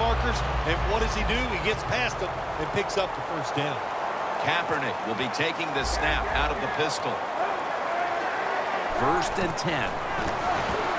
markers, and what does he do? He gets past them and picks up the first down. Kaepernick will be taking the snap out of the pistol. 1st and 10.